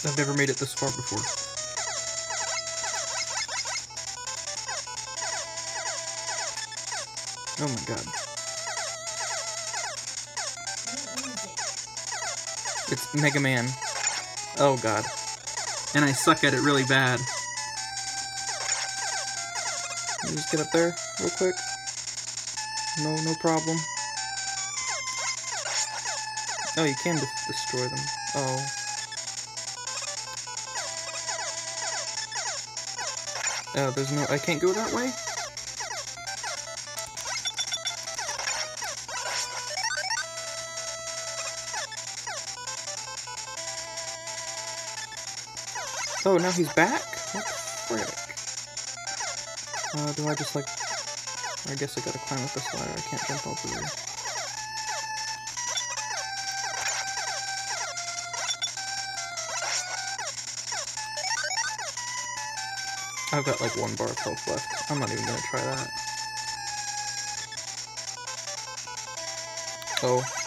I've never made it this far before. Oh my god. It's Mega Man. Oh god. And I suck at it really bad. Let me just get up there real quick. No problem. Oh, you can destroy them. Oh. Oh, there's no... I can't go that way? Oh, now he's back? What the frick? Do I just, like... I guess I gotta climb up this ladder. I can't jump over there. I've got, like, 1 bar of health left. I'm not even gonna try that. Oh.